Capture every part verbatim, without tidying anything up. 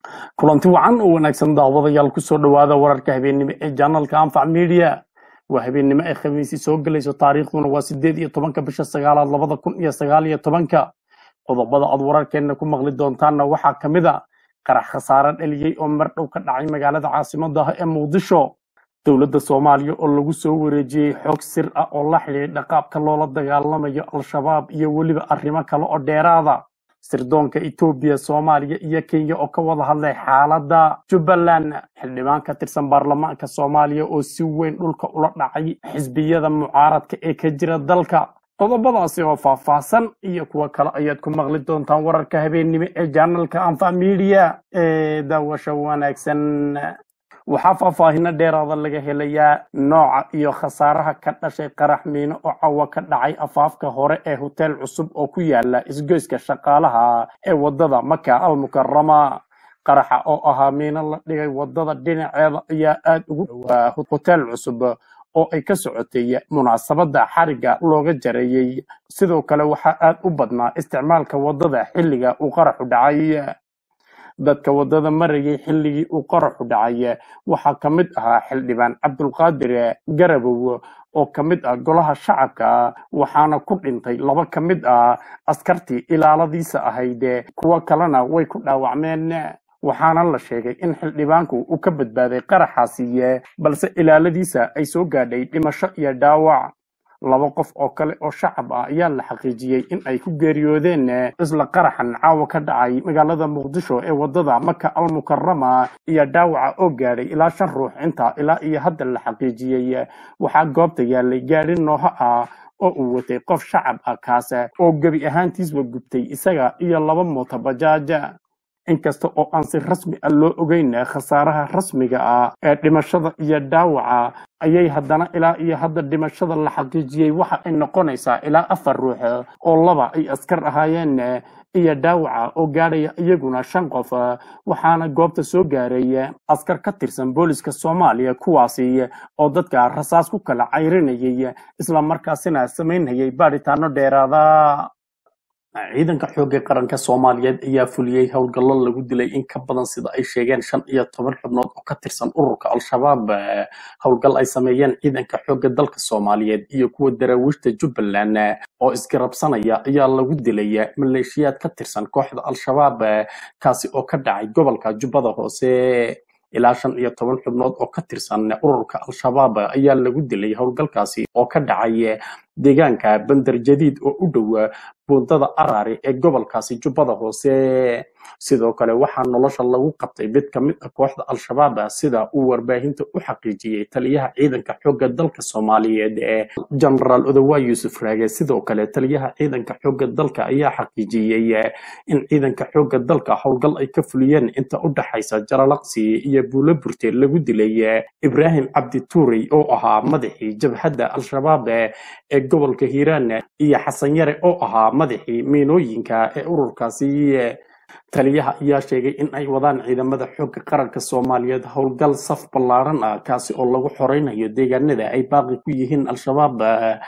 kulanti wacan oo wanaagsan daawadayaal ku soo dhawaada wararka habeenimo ee channelka Anfac Media. waa habeenimo ay khamiisi soo galayso taariikhduna waa sideed iyo tobanka bisha sagaalaad labada kun iyo sagaal iyo tobanka. qodobada aad wararkeena ku maqli doontaanna waxaa ka mid ah qarax khasaare dhaliyay oo mar dhow ka dhacay magaalada caasimadda ah ee Muqdisho. dowladda Soomaaliya oo lagu soo wareejiyay xog sir ah oo la xiriira qaabka loola dagaalamayo Al-Shabaab iyo weliba arrimo kale oo dheeraada. sirdoonka Itoobiya, Soomaaliya iyo Kenya oo ka wada hadlay xaaladda Jubbaland. xildhibaan ka tirsan baarlamaanka Soomaaliya oo si weyn dhulka ula dhacay xisbiyada mucaaradka ee ka jira dalka. qodobadaasi oo faahfaahsan iyo kuwa kale ayaad ku maqli doontaan wararka habeenimo ee channelka Anfac Media ee daawasho wanaagsan. waxaa faahfaahinno dheeraada laga helayaa nooca iyo khasaaraha ka dhashay qarax miino oo cawa ka dhacay afaafka hore ee hotel cusub oo ku yaala isgoyska shaqaalaha ee wadada Maka al Mukarrama. qaraxa oo ahaa miino la dhigay wadada dhinaceeda ayaa aad ugu dhowaa hotel cusub oo ay ka socotay munaasabada xariga looga jareeyay. sidoo kale waxaa aad u badnaa isticmaalka wadada xilliga uu qaraxu dhacay. dadka wadada marayay xilligii uu qaraxu dhacay waxaa ka mid ahaa xildhibaan Cabdulqaadir Garabow oo ka mid ah golaha shacabka, waxaana ku dhintay laba ka mid ah askartii ilaaladiisa ahayd, kuwa kalena way ku dhaawacmeen. waxaana la sheegay in xildhibaanku uu ka badbaaday qaraxaasi balse ilaaladiisa ay soo gaadhay dhimasho iyo dhaawac. laba qof oo kale oo shacab ah ayaa la xaqiijiyay in ay ku geeriyoodeen isla qaraxan caawa ka dhacay magaalada Muqdisho ee wadada Maka al Mukarrama, iyo dhaawaca oo gaadhay ilaa shan ruux. inta ilaa iyo hadda la xaqiijiyay waxaa goobta yaalay gaari nooha ah oo uu watay qof shacab ah, kaas oo gebi ahaantiisba gubtay isaga iyo laba mooto bajaaj. inkasta oo aan si rasmi ah loo ogeyn khasaaraha rasmiga ah ee dhimashada iyo dhaawaca, ayay haddana ilaa iyo hadda dhimashada la xaqiijiyay waxa ay noqonaysaa ilaa afar ruux oo laba ay askar ahaayeen, iyo dhaawaca oo gaadhaya iyaguna shan qof. waxaana goobta soo gaaray askar ka tirsan booliska Soomaaliya, kuwaasi oo dadka rasaas ku kala cayrinayay isla markaasina samaynayay baaritaano dheeraada. ciidanka xoogga qaranka Soomaaliyeed ayaa fuliyay howlgallo lagu dilay in ka badan sida ay sheegeen shan iyo toban xubnood oo ka tirsan ururka Al-Shabaab. howlgal ay sameeyeen ciidanka xoogga dalka Soomaaliyeed iyo kuwa daraawiishta Jubbaland oo isgarabsanaya ayaa lagu dilay maleeshiyaad ka tirsan kooxda Al-Shabaab, kaasi oo ka dhacay gobolka Jubbada Hoose. ilaa shan iyo toban xubnood oo ka tirsan ururka Al-Shabaab ayaa lagu dilay howlgalkaasi oo ka dhacay deegaanka Bandar Jadiid oo u dhow buundada Arari ee gobolkaasi Jubbada Hoose. sidoo kale waxaa nolosha lagu qabtay mid ka mid ah kooxda Al-Shabaab sida uu warbaahinta u xaqiijiyay taliyaha ciidanka xoogga dalka Soomaaliyeed ee General Odawa Yusuf Raage. sidoo kale taliyaha ciidanka xoogga dalka ayaa xaqiijiyay in ciidanka xoogga dalka howlgal ay ka fuliyeen inta u dhaxaysa Jaralaqsi iyo Buulaburte lagu dilay Ibrahim Cabdi Tuuri oo ahaa madaxii jabhadda Al-Shabaab ee gobolka Hiiraan, iyo Xasan Yare oo ahaa madaxii miinooyinka ee ururkaasi. taliyaha ayaa sheegay in ay wadaan ciidamada xoogga qaranka Soomaaliyeed howlgal saf ballaaran ah, kaasi oo lagu xoreynayo deegaanada ay baaqi ku yihiin Al-Shabaab,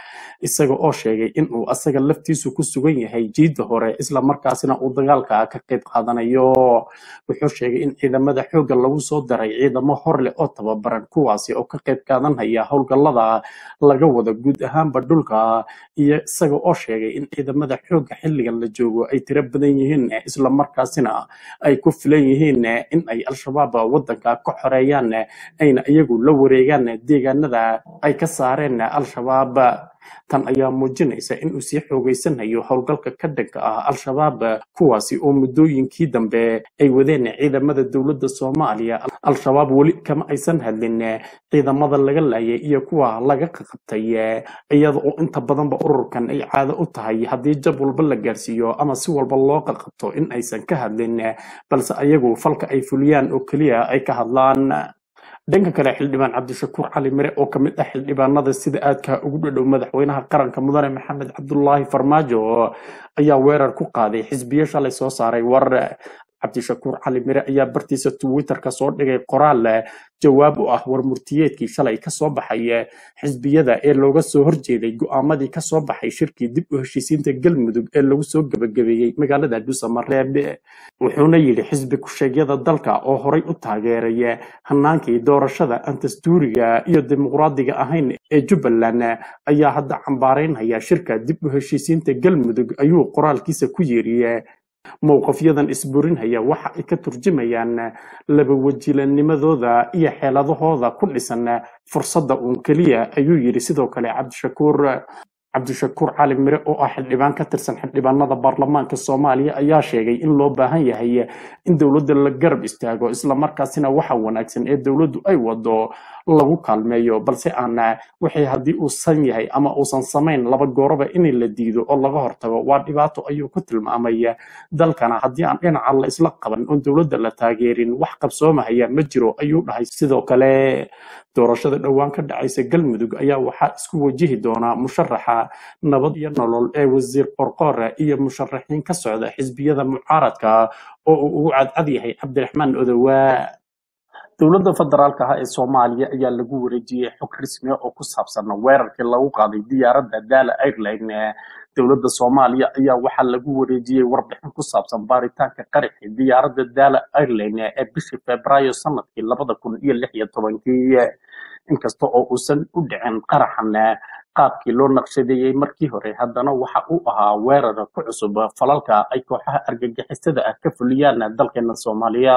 isaga oo sheegay in uu asaga laftiisu ku sugan yahay jiidda hore isla markaasina uu dagaalka ka qayb qaadanayo. wuxuu sheegay in ciidamada xoogga lagu soo daray ciidamo hor leh oo tababaran, kuwaasi oo ka qayb qaadanaya howlgallada laga wada guud ahaanba dhulka, iyo isaga oo sheegay in ciidamada xoogga xilligan la joogo ay tiro badan yihiin isla markaasina ay ku filan yihiin in ay Al-Shabaab wadanka ka xoreeyaan ayna iyagu la wareegaan deegaanada ay ka saareen Al-Shabaab. tan ayaa muujinaysa in uu sii xoogeysanayo howlgalka ka dhanka ah Al-Shabaab, kuwaasi oo muddooyinkii dambe ay wadeen ciidamada dowladda Soomaaliya. Al-Shabaab weli kama aysan hadlin ciidamada laga laayay iyo kuwa laga qabtay, iyada oo inta badanba ururkan ay caado u tahay haddii jab walba la gaarsiiyo ama si walba loo qabto in aysan ka hadlin, balse ayagu falka ay fuliyaan oo keliya ay ka hadlaan. dhanka kale xildhibaan Cabdishakuur Cali Mire oo ka mid ah xildhibaanada sida aadka ugu dhadhow madaxweynaha qaranka mudane Maxamed Cabdullaahi Farmaajo ayaa weerar ku qaaday xisbiyo shalay soo saaray war cabdishakuur cali mire ayaa bartiisa twitterka soo dhigay qoraal leh jawaab u ah warmurtiyeedkii shalay ka soo baxay xisbiyada ee looga soo horjeeday go'aamadii ka soo baxay shirkii dib u heshiisiinta galmudug ee lagu soo gabagabeeyey magaalada dhuusamareeb wuxuuna yidhi xisbi ku-sheegyada dalka oo horay u taageeray hanaankii doorashada aan dastuuriga iyo dimuqraadiga ahayn ee jubbaland ayaa hadda cambaaraynaya shirka dib u heshiisiinta galmudug ayuu qoraalkiisa ku yeeriyey mowqafyadan isburinhaya waxa ay ka turjumayaan laba wajiilanimadooda iyo xeeladahooda ku dhisan fursadda uun keliya ayuu yidhi sidoo kale cabdishakuur cabdishakuur cali mire oo ah xildhibaan ka tirsan xildhibaanada baarlamaanka soomaaliya ayaa sheegay in loo baahan yahay in dowladda la garab istaago islamarkaasina waxa wanaagsan ee dowladdu ay wado lagu kaalmeeyo balse aan wixii haddii uu san yahay ama uusan samayn laba gooraba in la diido oo laga hortago waa dhibaato ayuu ku tilmaamay dalkana haddii aan dhinaca la isla qaban oo dowladda la taageerin wax qabsoomahaya ma jiro ayuu dhahay sidoo kale doorashada dhowaan ka dhacaysa galmudug ayaa waxaa isku wajihi doonaa musharaxa nabad iyo nolol ee wasiir qorqore iyo musharaxiin ka socda xisbiyada mucaaradka oo uu ugu cadcad yahay cabdiraxmaan odowaa dowladda federaalka ah ee soomaaliya ayaa lagu wareejiyey xog rasmi ah oo ku saabsan weerarkii lagu qaaday diyaaradda daala airline dowladda soomaaliya ayaa waxaa lagu wareejiyey warbixin ku saabsan baaritaanka qaraxii diyaaradda daala airline ee bishii febraayo sanadkii labada kun iyo lix iyo tobankii inkasta oo uusan u dhicin qaraxan qaabkii loo naqshadeeyey markii hore haddana waxa uu ahaa weerar ku cusub falalka ay kooxaha argagixisada ah ka fuliyaan dalkeena soomaaliya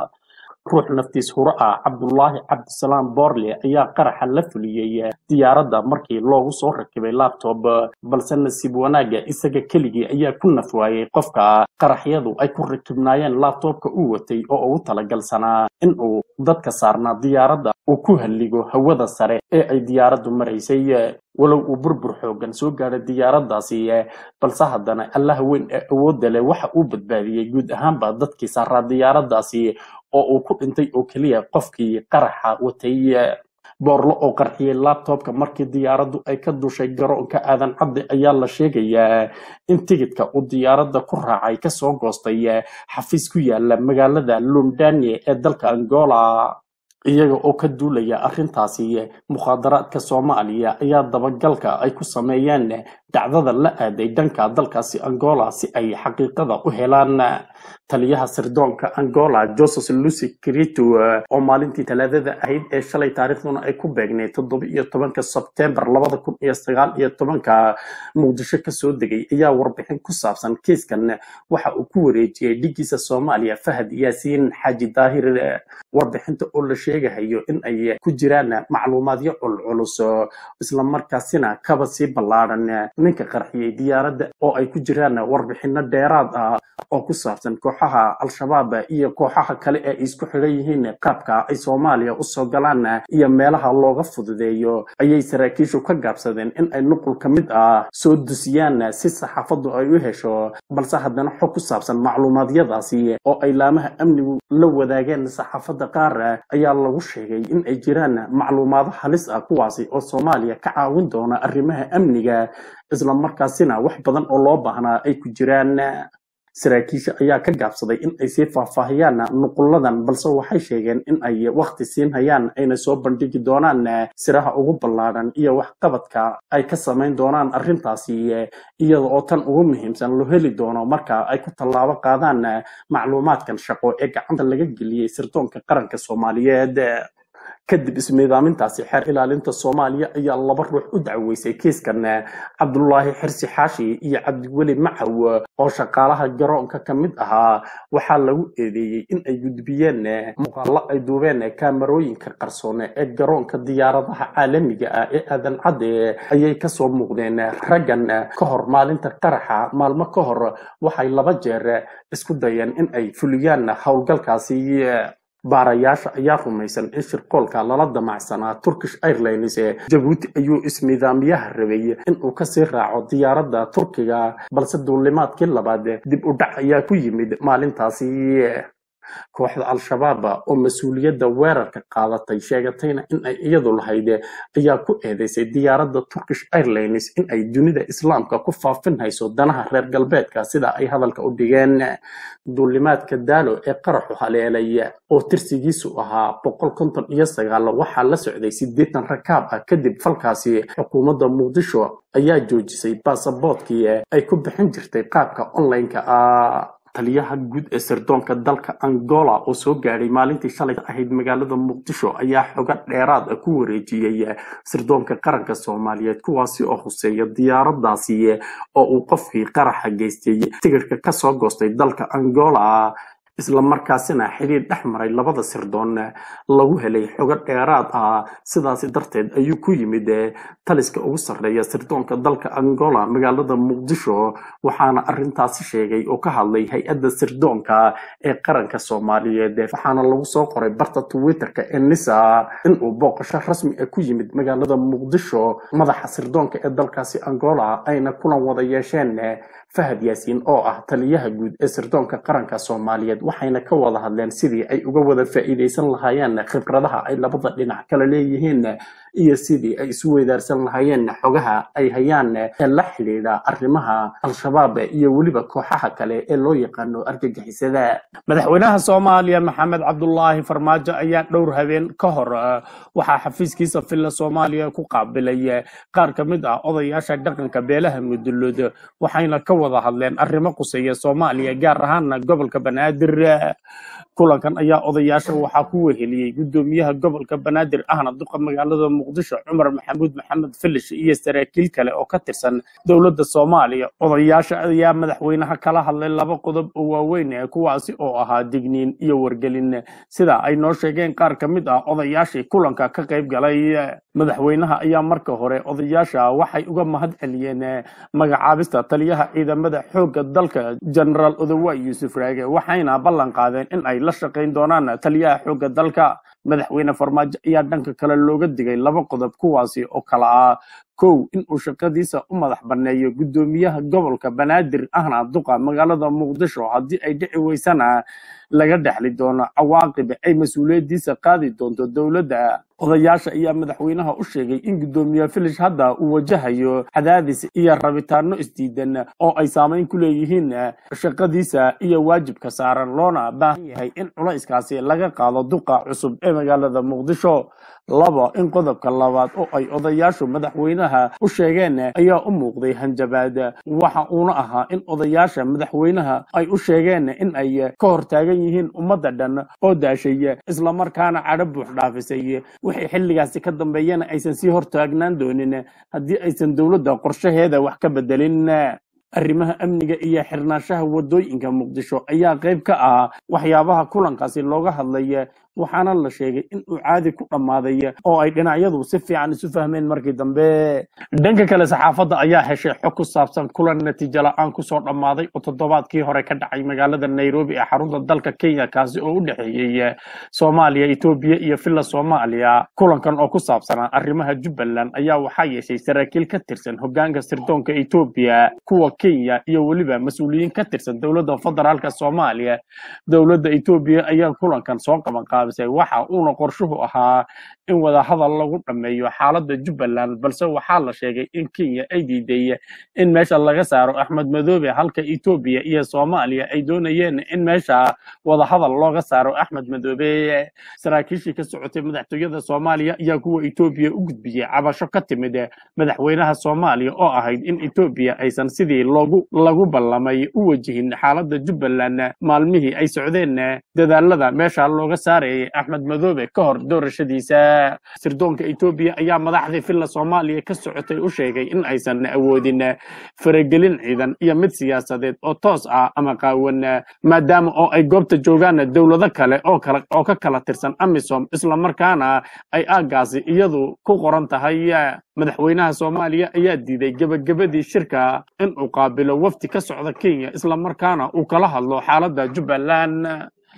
ruux naftiis hura ah cabdullaahi cabdisalaam boorle ayaa qaraxa la fuliyey diyaaradda markii loogu soo rakibay laptop balse nasiib wanaaga isaga keligii ayaa ku nafwaayey qofka qaraxyadu ay ku rakibnaayeen laptopka uu watay oo ugu talagalsanaa in uu dadka saarnaa diyaaradda uu ku halligo hawada sare ee ay diyaaraddu maraysay walow uu burbur xoogan soo gaadhay diyaaraddaasi balse haddana allaha weyn ee awoodda leh waxa uu badbaadiyey guud ahaanba dadkii saaraa diyaaraddaasi oo uu ku dhintay oo keliya qofkii qaraxa watay boorlo oo qarxiyey laptopka markii diyaaraddu ay ka dushay garoonka aadan cadde ayaa la sheegayaa in tigidhka uu diyaaradda ku raacay kasoo goostay xafiis ku yaala magaalada londania ee dalka angola iyaga oo ka duulaya arrintaasi mukhaadaraadka soomaaliya ayaa dabagalka ay ku sameeyeen dacdada la aaday dhanka dalkaasi angola si ay xaqiiqada u helaan taliyaha sirdoonka angola joseph lucy kirito oo maalintii talaadada ahayd ee shalay taariikhduna ay ku beegnay toddoba iyo tobanka sebtembar labada kun iyo sagaal iyo tobanka muqdisho kasoo degay ayaa warbixin ku saabsan kiiskan waxa uu ku wareejiyey dhigiisa soomaaliya fahad yaasiin xaaji daahir warbixinta oo la sheegahayo in ay ku jiraan macluumaadyo culculus islamarkaasina kaba sii ballaadhan ninka qarxiyey diyaaradda oo ay ku jiraan warbixino dheeraad ah oo ku saabsan kooxaha al-shabaab iyo kooxaha kale ee isku xidhan yihiin qaabka ay soomaaliya usoo galaan iyo meelaha looga fududeeyo ayay saraakiishu ka gaabsadeen in ay nuqul ka mid ah soo dusiyaan si saxaafaddu ay u hesho balse haddana xog ku saabsan macluumaadyadaasi oo ay laamaha amnigu la wadaageen saxaafadda qaar ayaa lagu sheegay in ay jiraan macluumaado halis ah kuwaasi oo soomaaliya ka caawin doona arrimaha amniga isla markaasina wax badan oo loo baahnaa ay ku jiraan saraakiisha ayaa ka gaabsaday in ay sii faahfaahiyaan nuquladan balse waxay sheegeen in ay waqti siin hayaan ayna soo bandhigi doonaan siraha ugu ballaadhan iyo waxqabadka ay ka samayn doonaan arrintaasi iyada oo tan ugu muhiimsan loo heli doono marka ay ku tallaabo qaadaan macluumaadkan shaqo ee gacanta laga geliyey sirdoonka qaranka soomaaliyeed kadib ismiidaamintaasi xeer ilaalinta soomaaliya ayaa laba ruux u dacweysay kiiskan cabdullaahi xirsi xaashi iyo cabdiweli macaw oo shaqaalaha garoonka ka mid ahaa waxaa lagu eedeeyey in ay gudbiyeen muuqaallo ay duubeen kaamarooyinka qarsoone ee garoonka diyaaradaha caalamiga ah ee aadan cadde ayay kasoo muuqdeen raggan ka hor maalinta qaraxa maalmo ka hor waxay laba jeer isku dayeen in ay fuliyaan howlgalkaasi baarayaasha ayaa rumaysan in shirqoolka lala damacsanaa Turkish Airlines ee Djibouti ayuu ismiidaamiyaha rabay in uu ka sii raaco diyaaradda Turkiga balse duulimaadkii labaad dib u dhac ayaa ku yimid maalintaasi kooxda al-shabaab oo mas-uuliyadda weerarka qaadatay sheegatayna in ay iyadu lahayd ayaa ku eedeysay diyaaradda Turkish Airlines in ay dunida islaamka ku faafinayso danaha reer galbeedka sida ay hadalka u dhigeen. duulimaadka daalo ee qaraxu haleelay oo tirsigiisu ahaa boqol konton iyo sagaal waxaa la socday siddeetan rakaab ah. kadib falkaasi xukuumadda muqdisho ayaa joojisay baasaboortkii ay ku bixin jirtay qaabka online-ka ah. taliyaha guud ee sirdoonka dalka Angola oo soo gaaray maalintii shalay ahayd magaalada Muqdisho ayaa xoga dheeraad ah ku wareejiyay sirdoonka qaranka Soomaaliyeed kuwaasi oo huseeya diyaaradaasi oo uu qofkii qaraxa geystay tigirka ka soo goostay dalka Angola isla markaasina xiriir dhex maray labada sirdoon lagu helay xogo dheeraad ah. sidaas darteed ayuu ku yimid taliska ugu sarreeya sirdoonka dalka Angola magaalada Muqdisho waxaana arintaasi sheegay oo ka hadlay hay'adda sirdoonka ee qaranka Soomaaliyeed waxaana lagu soo qoray barta Twitter-ka ee Nisa in uu booqasho rasmi ah ku yimid magaalada Muqdisho madaxa sirdoonka ee dalkaasi Angola ayna kulan wada yeesheen Fahad Yaasiin oo ah taliyaha guud ee sirdoonka qaranka Soomaaliyeed waxayna ka wada hadleen sidii ay uga wada faa'iideysan lahaayeen khibradaha ay labada dhinac kala leeyihiin iyo sidii ay isu weydaarsan lahaayeen xogaha ay hayaan ee la xiriira arrimaha al-shabaab iyo weliba kooxaha kale ee loo yaqaano argagixisada. madaxweynaha Soomaaliya Maxamed Cabdullaahi Farmaajo ayaa dhowr habeen ka hor waxaa xafiiskiisa filla Soomaaliya ku qaabilay qaar ka mid ah odayaasha dhaqanka beelaha Mudullood waxayna ka wada hadleen arrimo quseeya Soomaaliya gaar ahaan gobolka Banaadir. kulankan ayaa odayaasha waxaa ku weheliyay gudoomiyaha gobolka Banaadir ahna duqa magaalada Muqdisho Cumar Maxamuud Maxamed Filish iyo saraakiil kale oo ka tirsan dowladda Soomaaliya. odayaasha ayaa madaxweynaha kala hadlay laba qodob oo waaweyn kuwaasi oo ahaa digniin iyo wargelin sida ay noo sheegeen qaar ka mid ah odayaashii kulanka ka qayb galay. madaxweynaha ayaa marka hore odayaasha waxay uga mahad celiyeen magacaabista taliyaha ciidamada xoogga dalka General Odawaye Yuusuf Raage waxayna ballan qaadeen in ay la shaqeyn doonaan taliyaha xoogga dalka. madaxweyne Farmaajo ayaa dhanka kale looga digay laba qodob kuwaasi oo kala ah kow in uu shaqadiisa u madax baneeyo gudoomiyaha gobolka Banaadir ahna duqa magaalada Muqdisho haddii ay dhici weysana laga dhaxli doono cawaaqib ay mas'uuliyadiisa qaadi doonto dowladda. odayaasha ayaa madaxweynaha u sheegay in gudoomiyaha Filish hadda uu wajahayo cadaadis iyo rabitaano isdiidan oo ay saameyn ku leeyihiin shaqadiisa iyo waajibka saaran loona baahan yahay in culayskaasi laga qaado duqa cusub ee magaalada Muqdisho. laba in qodobka labaad oo ay odayaashu madaxweynaha u sheegeen ayaa u muuqday hanjabaad waxa uuna ahaa in odayaasha madaxweynaha ay u sheegeen in ay ka hortaagan yihiin ummadda dhan oo daashay isla markaana cadho buux dhaafisay wixii xilligaasi ka dambeeyana aysan sii hortaagnaan doonin haddii aysan dowladda qorshaheeda wax ka bedelin. arrimaha amniga iyo xirnaanshaha wadooyinka Muqdisho ayaa qayb ka ah waxyaabaha kulankaasi looga hadlay waxaana la sheegay in uu caadi ku dhamaaday oo ay dhinacyadu si fiican isu fahmeen markii dambe. dhanka kale saxaafadda ayaa heshay xog ku saabsan kulan natiijo la'aan ku soo dhamaaday oo toddobaadkii hore ka dhacay magaalada Nairobi ee xarunta dalka Kenya kaasi oo u dhaxeeyay Soomaaliya, Itoobiya iyo Filla Soomaaliya. kulankan oo ku saabsanaa arrimaha Jubbaland ayaa waxaa yeeshay saraakiil ka tirsan hoggaanka sirdoonka Itoobiya, kuwa Kenya iyo weliba mas'uuliyiin ka tirsan dowladda federaalka Soomaaliya. dowladda Itoobiya ayaa kulankan soo qaban waxa uuna qorshuhu ahaa in wada hadal lagu dhameeyo xaaladda Jubbaland balse waxaa la sheegay in Kenya ay diiday in meesha laga saaro Axmed Madoobe halka Itoobiya iyo Soomaaliya ay doonayeen in meesha wada hadal looga saaro Axmed Madoobe. saraakiishii ka socotay madaxtooyada Soomaaliya ayaa kuwa Itoobiya u gudbiyay cabasho ka timid madaxweynaha Soomaaliya oo ahayd in Itoobiya aysan sidii loogu lagu ballamay u wajihin xaaladda Jubbaland maalmihii ay socdeen dadaalada meesha looga saaray Axmed Madoobe ka hor doorashadiisa. sirdoonka Itoobiya ayaa madaxdii Filla Soomaaliya ka socotay u sheegay in aysan awoodin faragelin ciidan iyo mid siyaasadeed oo toos ah ama qaawan maadaama oo ay goobta joogaan dowlado kale oo kala oo ka kala tirsan AMISOM isla markaana ay aagaasi iyadu ku qoran tahay. madaxweynaha Soomaaliya ayaa diiday gabagabadii shirka in uu qaabilo wafdi ka socda Kenya isla markaana uu kala hadlo xaaladda Jubbaland.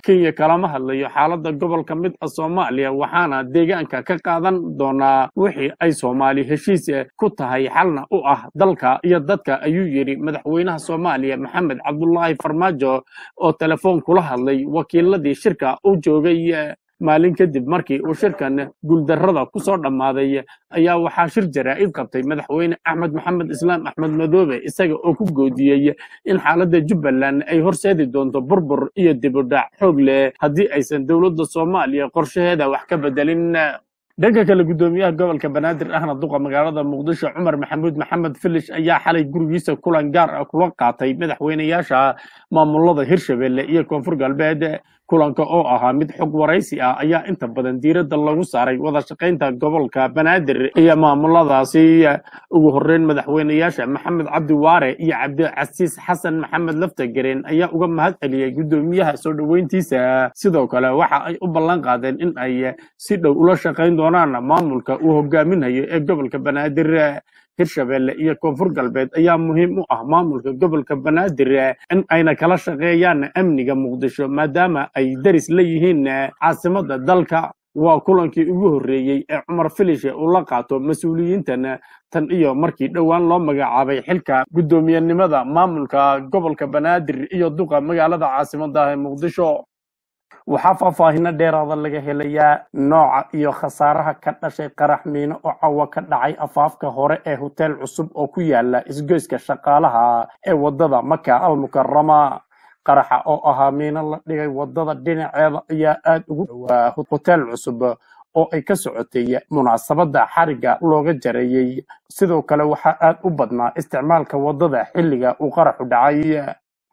Kenya kalama hadlayo xaaladda gobolka mid ah Soomaaliya waxaana deegaanka ka qaadan doonaa wixii ay Soomaali heshiis ku tahay xalna u ah dalka iyo dadka ayuu yiri madaxweynaha Soomaaliya Maxamed Cabdullaahi Farmaajo oo telefoon kula hadlay wakiiladii shirka uu joogay maalin kadib markii uu shirkan guuldarrada ku soo dhammaaday ayaa waxaa shir jaraa'id qabtay madaxweyne Axmed Maxamed Islaam Axmed Madoobe isaga oo ku goodiyey in xaaladda Jubbaland ay horseedi doonto burbur iyo dib u dhac xoog leh haddii aysan dowladda Soomaaliya qorshaheeda wax ka bedelin dhanka kale gudoomiyaha gobolka Banaadir ahna duqa magaalada Muqdisho Cumar Maxamuud Maxamed Filish ayaa xalay gurigiisa kulan gaar ah kula qaatay madaxweynayaasha maamulada Hirshabelle iyo Koonfur Galbeed kulanka oo ahaa mid xog waraysi ah ayaa inta badan diiradda lagu saaray wada shaqaynta gobolka Banaadir iyo maamuladaasi ugu horeyn madaxweynayaasha Maxamed Cabdi Waare iyo Cabdi Casiis Xasan Maxamed Laftagareen ayaa uga mahad celiyay gudoomiyaha soo dhaweyntiisa sidoo kale waxa ay u ballan qaadeen in ay si dhow ula shaqayn doonaan maamulka uu hogaaminayo ee gobolka Banaadir Hirshabelle iyo Koonfur Galbeed ayaa muhiim u ah maamulka gobolka Banaadir in ayna kala shaqeeyaan amniga Muqdisho maadaama ay daris leeyihiin caasimadda dalka waa kulankii ugu horeeyay ee Cumar Filish uu la qaato mas'uuliyiintan tan iyo markii dhowaan loo magacaabay xilka gudoomiyenimada maamulka gobolka Banaadir iyo duqa magaalada caasimadda ee Muqdisho waxaa faahfaahin dheeraad ah laga helayaa nooca iyo khasaaraha ka dhashay qarax miino oo cawa ka dhacay afaafka hore ee hotel cusub oo ku yaala isgoyska shaqaalaha ee wadada Maka al Mukarrama qaraxa oo ahaa miino la dhigay wadada dhinaceeda ayaa aad ugu dhawaa hotel cusub oo ay ka socotay munaasabada xariga looga jareeyay sidoo kale waxaa aad u badnaa isticmaalka wadada xilliga uu qaraxu dhacay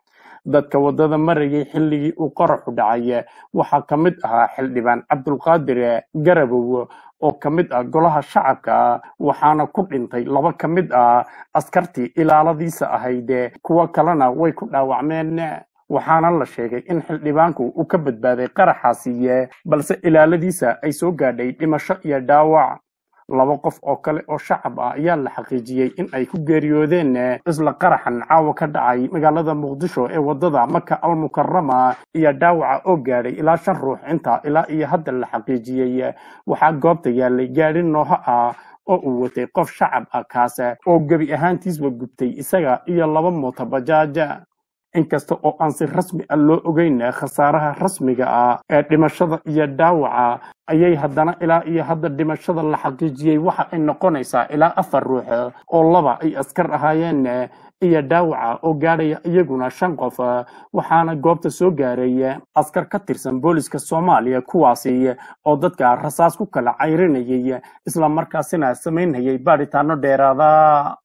dadka wadada marayay xilligii uu qaraxu dhacay waxaa ka mid ahaa xildhibaan Cabdulqaadir Garabow oo ka mid ah golaha shacabka waxaana ku dhintay laba ka mid ah askartii ilaaladiisa ahayd kuwa kalena way ku dhaawacmeen waxaana la sheegay in xildhibaanku uu ka badbaaday qaraxaasi balse ilaaladiisa ay soo gaadhay dhimasho iyo dhaawac laba qof oo kale oo shacab ah ayaa la xaqiijiyay in ay ku geeriyoodeen isla qaraxan caawa ka dhacay magaalada Muqdisho ee wadada Maka al Mukarrama iyo dhaawaca oo gaadhay ilaa shan ruux inta ilaa iyo hadda la xaqiijiyay waxaa goobta yaalay gaari nooha ah oo uu watay qof shacab ah kaas oo gabi ahaantiisba gubtay isaga iyo laba mooto bajaaj inkasta oo aan si rasmi ah loo ogeyn khasaaraha rasmiga ah ee dhimashada iyo dhaawaca ayay haddana ilaa iyo hadda dhimashada la xaqiijiyay waxa ay noqonaysaa ilaa afar ruux oo laba ay askar ahaayeen iyo dhaawaca oo gaadhaya iyaguna shan qof waxaana goobta soo gaaray askar ka tirsan booliska Soomaaliya kuwaasi oo dadka rasaas ku kala cayrinayay isla markaasina sameynayay baaritaano dheeraada